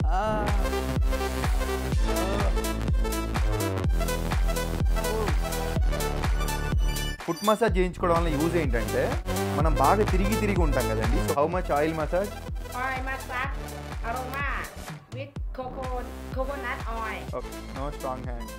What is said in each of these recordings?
Foot massage చేయించుకోవడం వల్ల use ఏంటంటే మనం బాగా తిరిగి ఉంటాం కదండి. So how much oil massage? Oil massage aroma with coconut oil. Okay, no strong hand.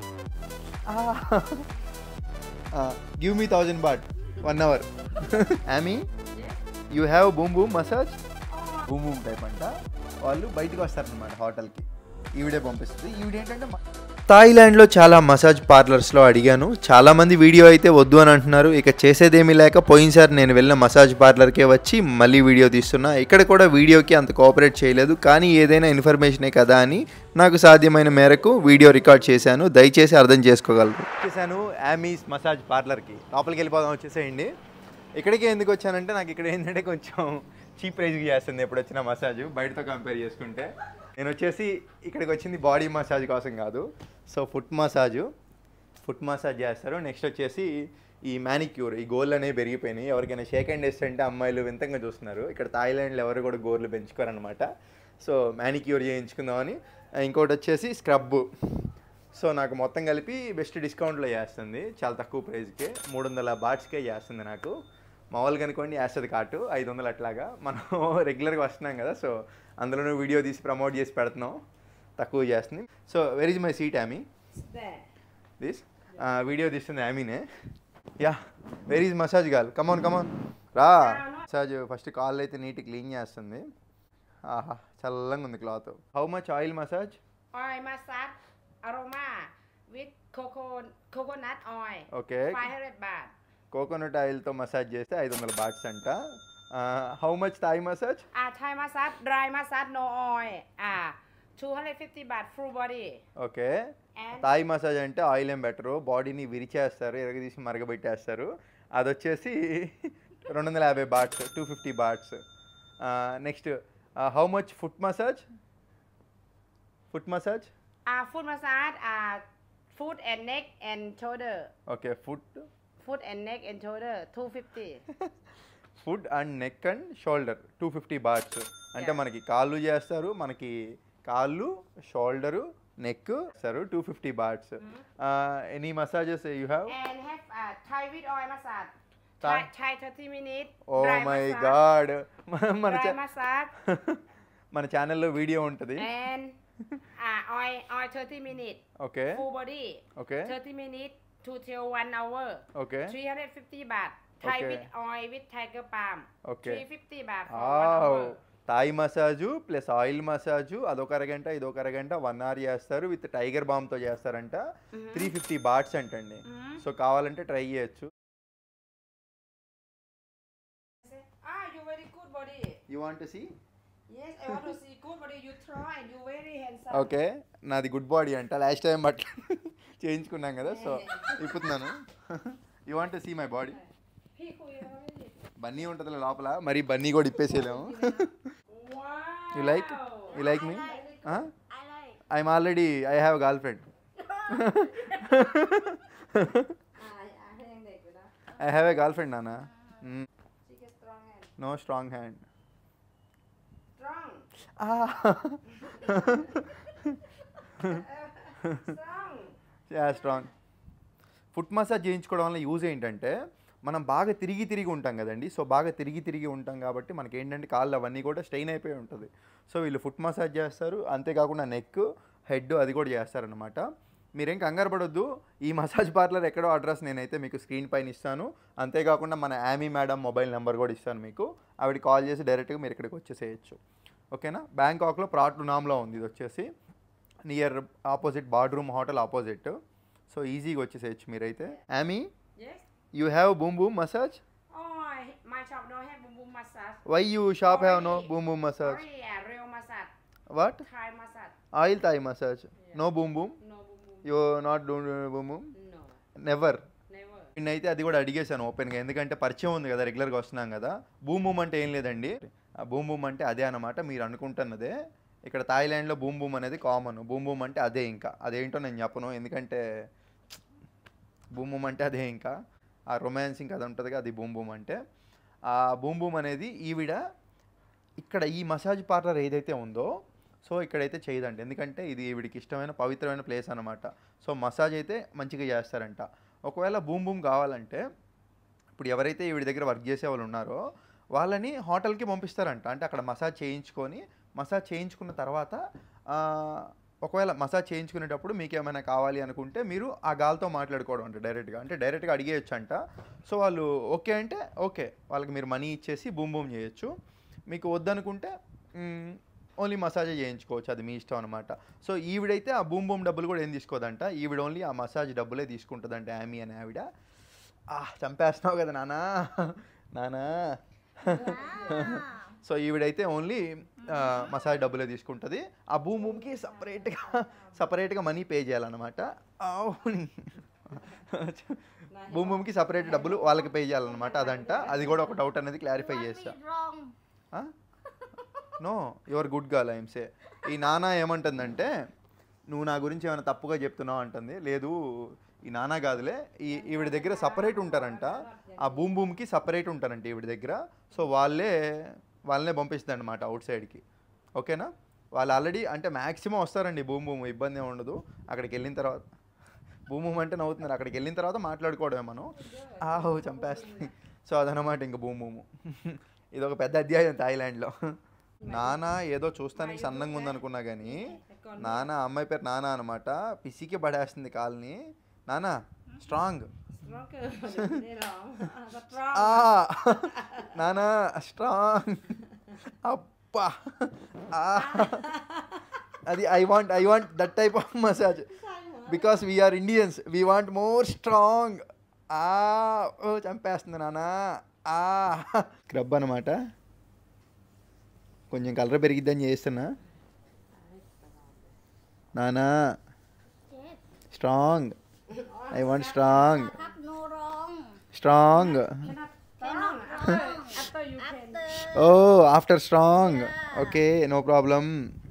Give me 1000 baht 1 hour. Amy, you have boom boom massage? Boom boom type అంట. వాళ్ళు బయటకు వస్తారనమాట హోటల్కి. ఈవిడే పంపిస్తుంది. ఈవిడేంటంటే థాయిలాండ్లో చాలా మసాజ్ పార్లర్స్లో అడిగాను. చాలామంది వీడియో అయితే వద్దు అని అంటున్నారు. ఇక చేసేదేమీ లేక పోయినసారి నేను వెళ్ళిన మసాజ్ పార్లర్కే వచ్చి మళ్ళీ వీడియో తీస్తున్నా. ఇక్కడ కూడా వీడియోకి అంత కోఆపరేట్ చేయలేదు, కానీ ఏదైనా ఇన్ఫర్మేషనే కదా అని నాకు సాధ్యమైన మేరకు వీడియో రికార్డ్ చేశాను. దయచేసి అర్థం చేసుకోగలరు. వచ్చేసాను యామీస్ మసాజ్ పార్లర్కి. లోపలికి వెళ్ళిపోదాం, వచ్చేసేయండి. ఇక్కడికి ఎందుకు వచ్చానంటే నాకు ఇక్కడ ఏంటంటే కొంచెం చీప్ ప్రైస్కి చేస్తుంది ఎప్పుడు వచ్చిన మసాజ్ బయటతో కంపేర్ చేసుకుంటే. నేను వచ్చేసి ఇక్కడికి వచ్చింది బాడీ మసాజ్ కోసం కాదు. సో ఫుట్ మసాజ్ చేస్తారు. నెక్స్ట్ వచ్చేసి ఈ మ్యానిక్యూర్, ఈ గోర్లు అనేవి పెరిగిపోయినాయి. ఎవరికైనా షేక్ హ్యాండ్ వేస్తే అంటే అమ్మాయిలు వింతంగా చూస్తున్నారు. ఇక్కడ థాయిలాండ్లో ఎవరు కూడా గోర్లు పెంచుకోరనమాట. So manicure చేయించుకుందామని. ఇంకోటి వచ్చేసి స్క్రబ్. సో నాకు మొత్తం కలిపి బెస్ట్ డిస్కౌంట్లో చేస్తుంది, చాలా తక్కువ ప్రైస్కే. 300 బాట్స్కే చేస్తుంది. నాకు మామూలుగా అనుకోండి వేస్తుంది కాటు 500 అట్లాగా. మనం రెగ్యులర్గా వస్తున్నాం కదా, సో అందులోనూ వీడియో తీసి ప్రమోట్ చేసి పెడుతున్నాం, తక్కువ చేస్తుంది. So where is my seat Amy? This video తీస్తుంది యామీనే. Yeah, where is massage girl? Come on రా. మసాజ్ ఫస్ట్ కాళ్ళు అయితే నీట్ క్లీన్ చేస్తుంది. ఆహా, చల్లంగా ఉంది cloth. How much oil massage? Oil massage aroma with coconut oil. Okay, 500 baht. Coconut ఆయిల్తో మసాజ్ చేస్తే 500 బాట్స్ అంట. How much Thai massage? Thai massage dry massage no oil. 250 baht full body. Okay, And Thai massage అంటే oil ఏం better, బాడీని విరిచేస్తారు, ఎరగదీసి మరగబెట్టేస్తారు. అది వచ్చేసి 250 bahts, 250 bahts. Next how much foot massage? foot massage foot and neck and shoulder. Okay, Foot and neck and shoulder 250. Foot and neck and shoulder 250 bahts. అంటే మనకి కాళ్ళు చేస్తారు, మనకి కాళ్ళు, షోల్డరు, నెక్ చేస్తారు. 250 bahts. Any massages you have? And have Thai with oil massage. Thai? Thai 30 minutes. Oh dry my massage. God. Dry massage మన ఛానల్లో video ఉంటుంది. and oil 30 minutes. Okay Full body. Okay 30 minutes to till 1 hour. Okay 350 baht. Thai Okay. with oil with tiger balm. Okay. 350 baht for 1 hour. Thai massage plus oil massage అదొక అరగంట, ఇదొక అరగంట, 1 hour చేస్తారు. With tiger బామ్తో చేస్తారంట. 350 bots అంటండి. So కావాలంటే try చేయొచ్చు. You very good body. You want to see? Yes, I want to see good body. You try. You very handsome. Okay, నాది గుడ్ బాడీ అంట. లాస్ట్ టైం అట్లా చేయించుకున్నాం కదా, సో ఇప్పుతున్నాను. You want to see my body? బన్నీ ఉంటుంది లోపల, మరి బన్నీ కూడా ఇప్పేసేయలేము. Wow. You like me? I like. I'm already I have girlfriend. I have a girlfriend నాన్న. She gets strong hand. No strong hand. Strong. Strong. Foot massage చేయించుకోవడం వల్ల యూజ్ ఏంటంటే మనం బాగా తిరిగి ఉంటాం కదండి. సో బాగా తిరిగి ఉంటాం కాబట్టి మనకి ఏంటంటే కాళ్ళు అవన్నీ కూడా స్ట్రెయిన్ అయిపోయి ఉంటుంది. సో వీళ్ళు ఫుట్ మసాజ్ చేస్తారు, అంతేకాకుండా నెక్, హెడ్ అది కూడా చేస్తారనమాట. మీరేం కంగారు పడొద్దు. ఈ మసాజ్ పార్లర్ ఎక్కడో అడ్రస్ నేనైతే మీకు స్క్రీన్ పైన ఇస్తాను. అంతేకాకుండా మన యామీ మేడం మొబైల్ నెంబర్ కూడా ఇస్తాను మీకు. ఆవిడ కాల్ చేసి డైరెక్ట్గా మీరు ఇక్కడికి వచ్చేసేయచ్చు. ఓకేనా? బ్యాంకాక్లో ప్రాట్లునామ్లో ఉంది. ఇది వచ్చేసి నియర్ ఆపోజిట్ బాడ్రూమ్ హోటల్ ఆపోజిట్. సో ఈజీగా వచ్చేసేయచ్చు మీరైతే. Amy, Yes. You have boom boom massage? My shop don't have boom boom massage. Why you shop have no boom boom massage? Only real massage. What? Thai massage. Oil Thai massage, no boom boom? No boom boom. You not do boom boom? No. Never. Never. నేనైతే అది కూడా అడిగేశాను ఓపెన్గా, ఎందుకంటే పరిచయం ఉంది కదా, రెగ్యులర్గా వస్తున్నాం కదా. బూమ్ బూమ్ అంటే ఏం లేదండి. ఆ బూమ్ బూమ్ అంటే అదే అనమాట, మీరు అనుకుంటున్నదే. ఇక్కడ థాయిలాండ్లో బూమ్ బూమ్ అనేది కామన్. బూమ్ బూమ్ అంటే అదే, ఇంకా అదేంటో నేను చెప్పను, ఎందుకంటే బూమ్ బూమ్ అంటే అదే, ఇంకా ఆ రొమాన్సింగ్ అది ఉంటుంది కదా, అది బూమ్ బూమ్ అంటే. ఆ బూమ్ బూమ్ అనేది ఈవిడ ఇక్కడ ఈ మసాజ్ పార్లర్ ఏదైతే ఉందో, సో ఇక్కడైతే చేయదండి, ఎందుకంటే ఇది ఈవిడికి ఇష్టమైన పవిత్రమైన ప్లేస్ అనమాట. సో మసాజ్ అయితే మంచిగా చేస్తారంట. ఒకవేళ బూమ్ బూమ్ కావాలంటే ఇప్పుడు ఎవరైతే ఈవిడ దగ్గర వర్క్ చేసే వాళ్ళు ఉన్నారో వాళ్ళని హోటల్కి పంపిస్తారంట. అంటే అక్కడ మసాజ్ చేయించుకొని, మసాజ్ చేయించుకున్న తర్వాత ఒకవేళ మసాజ్ చేయించుకునేటప్పుడు మీకు ఏమైనా కావాలి అనుకుంటే మీరు ఆ గాల్తో మాట్లాడుకోవడం అంట డైరెక్ట్గా, అంటే డైరెక్ట్గా అడిగేయచ్చు అంట. సో వాళ్ళు ఓకే అంటే ఓకే, వాళ్ళకి మీరు మనీ ఇచ్చేసి బూమ్ బూమ్ చేయొచ్చు. మీకు వద్దనుకుంటే ఓన్లీ మసాజే చేయించుకోవచ్చు, అది మీ ఇష్టం అనమాట. సో ఈవిడైతే ఆ బూమ్ బూమ్ డబ్బులు కూడా ఏం తీసుకోదంట, ఈవిడ ఓన్లీ ఆ మసాజ్ డబ్బులే తీసుకుంటుందంట, యామీ అనే ఆవిడ. చంపేస్తున్నావు కదా నానా నానా. సో ఈవిడైతే ఓన్లీ మసాజ్ డబ్బులే తీసుకుంటుంది. ఆ బూమ్ బూమ్కి సపరేట్గా మనీ పే చేయాలన్నమాట. బూమ్ బూమ్కి సపరేట్ డబ్బులు వాళ్ళకి పే చేయాలన్నమాట, అదంట. అది కూడా ఒక డౌట్ అనేది క్లారిఫై చేస్తా. నో, యువర్ గుడ్ గర్ల్ ఐఎమ్సే. ఈ నానా ఏమంటుందంటే నువ్వు నా గురించి ఏమైనా తప్పుగా చెప్తున్నావు అంటుంది. లేదు, ఈ నానా కాదులే, ఈవిడ దగ్గర సపరేట్ ఉంటారంట, ఆ బూమ్ బూమ్కి సపరేట్ ఉంటారంట ఈవిడ దగ్గర. సో వాళ్ళనే పంపిస్తుంది అనమాట అవుట్ సైడ్కి. ఓకేనా? వాళ్ళు ఆల్రెడీ అంటే మ్యాక్సిమం వస్తారండి బూమ్ బూమ్, ఇబ్బంది ఏమి ఉండదు. అక్కడికి వెళ్ళిన తర్వాత బూమ్ బూమ్ అంటే నవ్వుతున్నారు, అక్కడికి వెళ్ళిన తర్వాత మాట్లాడుకోవడమే మనం. చంపేస్తుంది. సో అదనమాట ఇంక బూమ్ బూము. ఇది ఒక పెద్ద అధ్యాయం థాయిలాండ్లో. నానా ఏదో చూస్తానికి సన్నంగా ఉందనుకున్నా కానీ నానా, అమ్మాయి పేరు నానా అనమాట, పిసికి పడేస్తుంది కాల్ని. నానా స్ట్రాంగ్, నానా స్ట్రాంగ్. అబ్బా, అది I want that type of massage because we're Indians, we want more strong. చంపేస్తుంది నానా. స్క్రబ్ అనమాట, కొంచెం కలర్ పెరిగిద్దని చేస్తున్నా. Nana strong, I want strong. Strong. After strong. Okay, no problem.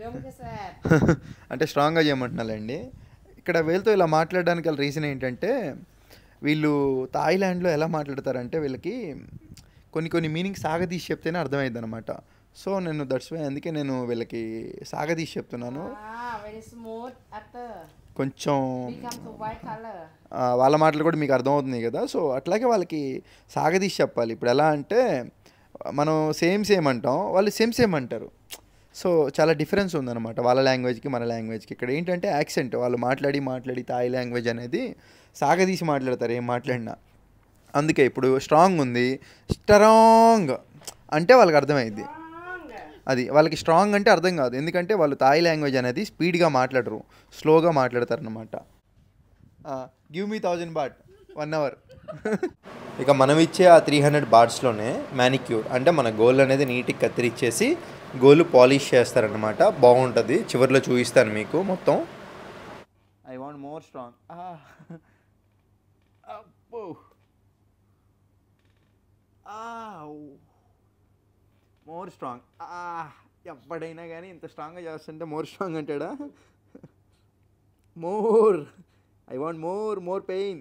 అంటే స్ట్రాంగ్గా చేయమంటున్నాలండి. ఇక్కడ వీళ్ళతో ఇలా మాట్లాడడానికి గల రీజన్ ఏంటంటే వీళ్ళు థాయిలాండ్లో ఎలా మాట్లాడతారంటే వీళ్ళకి కొన్ని మీనింగ్స్ సాగదీసి చెప్తేనే అర్థమైంది అనమాట. సో నేను దట్స్ వై, అందుకే నేను వీళ్ళకి సాగదీసి చెప్తున్నాను. కొంచెం వాళ్ళ మాటలు కూడా మీకు అర్థమవుతుంది కదా. సో అట్లాగే వాళ్ళకి సాగదీసి చెప్పాలి. ఇప్పుడు ఎలా అంటే మనం సేమ్ అంటాం, వాళ్ళు సేమ్ అంటారు. సో చాలా డిఫరెన్స్ ఉందన్నమాట వాళ్ళ లాంగ్వేజ్కి మన లాంగ్వేజ్కి. ఇక్కడ ఏంటంటే యాక్సెంట్, వాళ్ళు మాట్లాడి థాయ్ లాంగ్వేజ్ అనేది సాగదీసి మాట్లాడతారు ఏం మాట్లాడినా. అందుకే ఇప్పుడు స్ట్రాంగ్ ఉంది, స్ట్రాంగ్ అంటే వాళ్ళకి అర్థమైంది. అది వాళ్ళకి స్ట్రాంగ్ అంటే అర్థం కాదు, ఎందుకంటే వాళ్ళు థాయ్ లాంగ్వేజ్ అనేది స్పీడ్గా మాట్లాడరు, స్లోగా మాట్లాడతారు అనమాట. Give me 1000 baht 1 hour. ఇక మనం ఇచ్చే ఆ 300 బాట్స్లోనే మ్యానిక్యూర్ అంటే మన గోల్ అనేది నీట్గా కత్తిరించేసి గోలు పాలిష్ చేస్తారనమాట. బాగుంటుంది, చివరిలో చూపిస్తాను మీకు మొత్తం. I want more strong. More strong. ఎప్పుడైనా కానీ ఇంత స్ట్రాంగ్గా చేస్తుంటే మోర్ స్ట్రాంగ్ అంటాడా? More, I want more pain.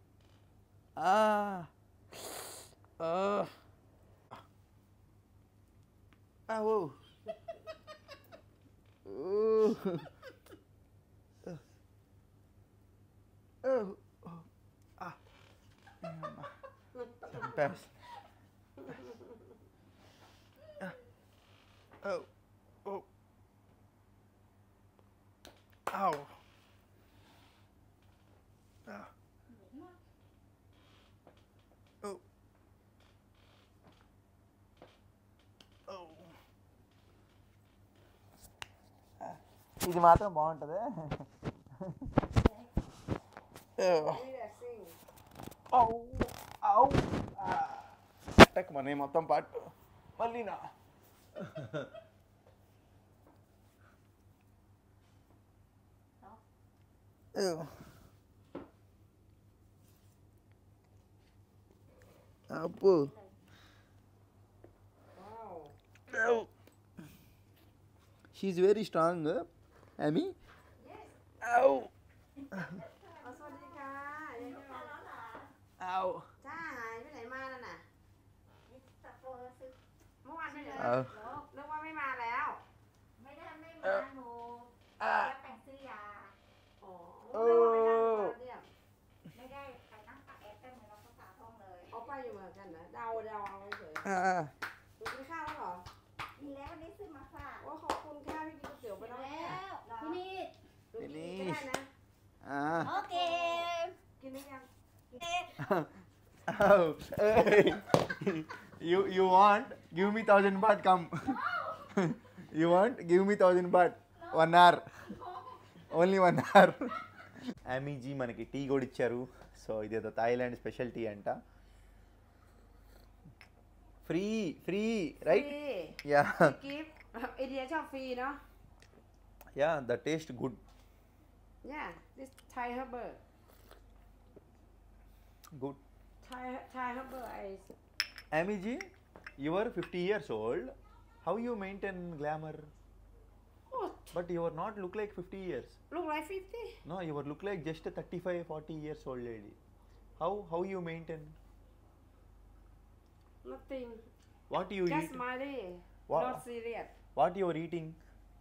ఇది మాత్రం బాగుంటుంది. అటాక్ మన మొత్తం పాటు మళ్ళీనా. అప్పు she very strong. Amy? Yes. Ow. Ow. Okay. กินได้ยัง Oh, hey. You want? Give me 1,000 baht. Come. You want? Give me 1,000 baht. 1 hour. Only 1 hour. Amy G మనకి tea కూడా ఇచ్చారు. సో ఇదేదో థాయిలాండ్ స్పెషల్ టీ అంట. Free right? Yeah. Gift ఇండియాชอบฟรีเนาะ yeah, the taste good. Yeah, this Thai herbal. Good. Thai herbal is. Amy G, you are 50 years old. How you maintain glamour? What? But you are not look like 50 years. Look like 50? No, you are look like just a 35, 40 years old lady. How you maintain? Nothing. What you Just eat? money. What? Not serious. What you are eating?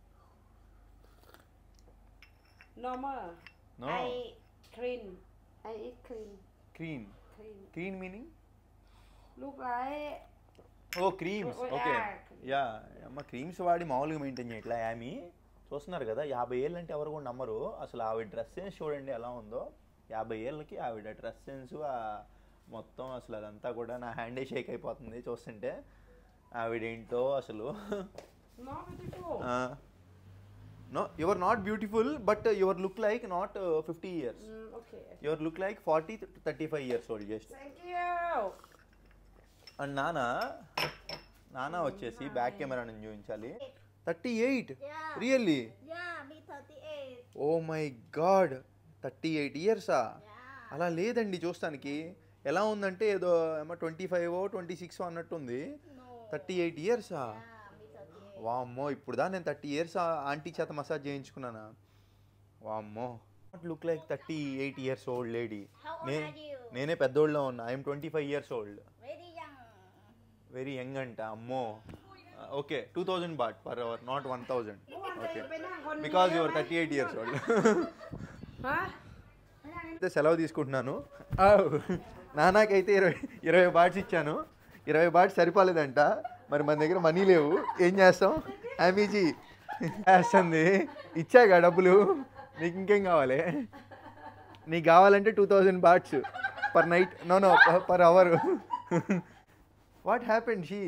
Normal. No. I clean. I eat clean. Cream. Clean. Cream meaning? Look like. Oh, creams. Oh, Okay. yeah. అమ్మ creams వాడి మామూలుగా maintain చేయట్లా యామీ. చూస్తున్నారు కదా 50 ఏళ్ళు అంటే ఎవరు కూడా నమ్మరు. అసలు ఆవిడ డ్రెస్ సెన్స్ చూడండి ఎలా ఉందో. 50 ఏళ్ళకి ఆవిడ డ్రెస్ సెన్స్ మొత్తం అసలు అదంతా కూడా నా హ్యాండే షేక్ అయిపోతుంది చూస్తుంటే. ఆవిడేంటో అసలు. Not beautiful. No, you are not beautiful, but you are look like not 50 years. Okay. You are look like 40 to 35 years old just. Thank you. And Nana వచ్చేసి బ్యాక్ కెమెరా నుంచి చూపించాలి. 38. Yeah. Really? Yeah, me 38. Oh my God, 38 ఇయర్సా? Yeah. అలా లేదండి చూస్తానికి. ఎలా ఉందంటే ఏదో ఏమో 25 26 అన్నట్టుంది. No. 38 ఇయర్సా? Yeah, me 38. వామ్మో, ఇప్పుడు దా నేను 30 ఇయర్స్ ఆంటీ చేత మసాజ్ చేయించుకున్నానా? వామ్మో, look like 38 years old lady. How old are you? నేనే పెద్దోళ్ళలో ఉన్నా. I'm 25 years old. Very young. Very young అంట. అమ్మో. Okay, 2,000 baht per hour, not 1,000. ఓకే, because your 38 years old. Huh? అయితే సెలవు తీసుకుంటున్నాను. నానాకైతే 20 బాట్స్ ఇచ్చాను. 20 బాట్స్ సరిపోలేదంట. మరి మన దగ్గర మనీ లేవు, ఏం చేస్తాం? ఆమీజీ వేస్తుంది. ఇచ్చాక డబ్బులు. నీకు ఇంకేం కావాలి? నీకు కావాలంటే 2,000 bahts per night. No per hour. What happened she?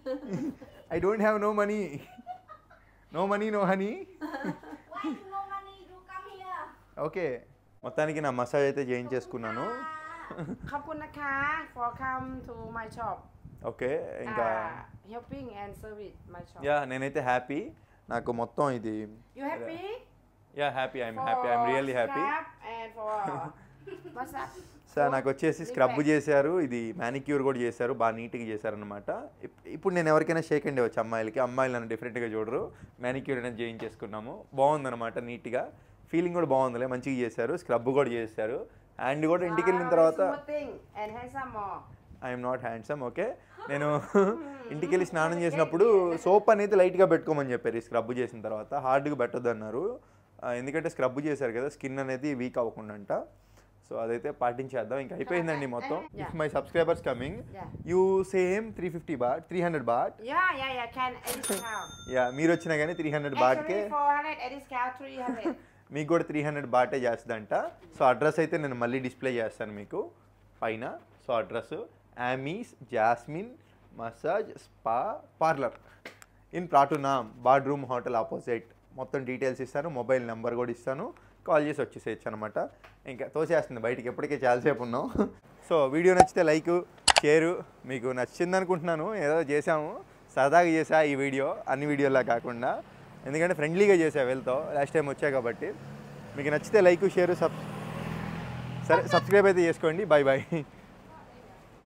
I don't have no money. No money, no honey. Why you no money? You come here. Okay, మొత్తానికి నా మసాజ్ అయితే చేయించేసుకున్నాను. ขอบคุณนะคะ for come to my shop. Okay, ఇంకా Helping and service my shop. Yeah, నేనైతే happy. నాకు మొత్తం ఇది You happy? Yeah happy. I'm really happy. Scrub and for massage. Sir నాకు వచ్చేసి స్క్రబ్ చేశారు, ఇది మ్యానిక్యూర్ కూడా చేశారు, బాగా నీట్గా చేశారనమాట. ఇప్పుడు నేను ఎవరికైనా షేక్ అండి వచ్చి అమ్మాయిలు నన్ను డిఫరెంట్గా చూడరు. మ్యానిక్యూర్ అనేది చేయించేసుకున్నాము. బాగుందన్నమాట, నీట్గా ఫీలింగ్ కూడా బాగుందిలే. మంచిగా చేశారు, స్క్రబ్ కూడా చేశారు. అండ్ కూడా ఇంటికి వెళ్ళిన తర్వాత Smoothing and handsome more. I'm not handsome. Okay, నేను ఇంటికి వెళ్ళి స్నానం చేసినప్పుడు సోప్ అనేది లైట్గా పెట్టుకోమని చెప్పారు. ఈ స్క్రబ్ చేసిన తర్వాత హార్డ్గా పెట్టొద్దు అన్నారు. ఎందుకంటే స్క్రబ్ చేశారు కదా, స్కిన్ అనేది వీక్ అవ్వకుండా అంట. సో అదైతే పాటించేద్దాం. ఇంకా అయిపోయిందండి మొత్తం. If my subscribers coming, you same 350 baht, 300 baht. Yeah, can discount. Yeah, మీరు వచ్చినా కానీ 300 bahtకే. Actually 400 and discount 300. మీకు కూడా 300 baht చేస్తుందంట. సో అడ్రస్ అయితే నేను మళ్ళీ డిస్ప్లే చేస్తాను మీకు పైన. So address Amy's Jasmine massage spa parlour in Pratunam బాడ్రూమ్ హోటల్ ఆపోజిట్. మొత్తం డీటెయిల్స్ ఇస్తాను, మొబైల్ నెంబర్ కూడా ఇస్తాను. కాల్ చేసి వచ్చేసేయచ్చు అనమాట. ఇంకా తోసేస్తుంది బయటికి, ఎప్పటికే చాలాసేపు ఉన్నాం. సో వీడియో నచ్చితే లైక్, షేరు. మీకు నచ్చింది అనుకుంటున్నాను. ఏదో చేసాము, సరదాగా చేసా ఈ వీడియో, అన్ని వీడియోలా కాకుండా. ఎందుకంటే ఫ్రెండ్లీగా చేసా వీళ్ళతో లాస్ట్ టైం వచ్చా కాబట్టి. మీకు నచ్చితే లైక్, షేరు, సబ్స్క్రైబ్ అయితే చేసుకోండి. Bye bye.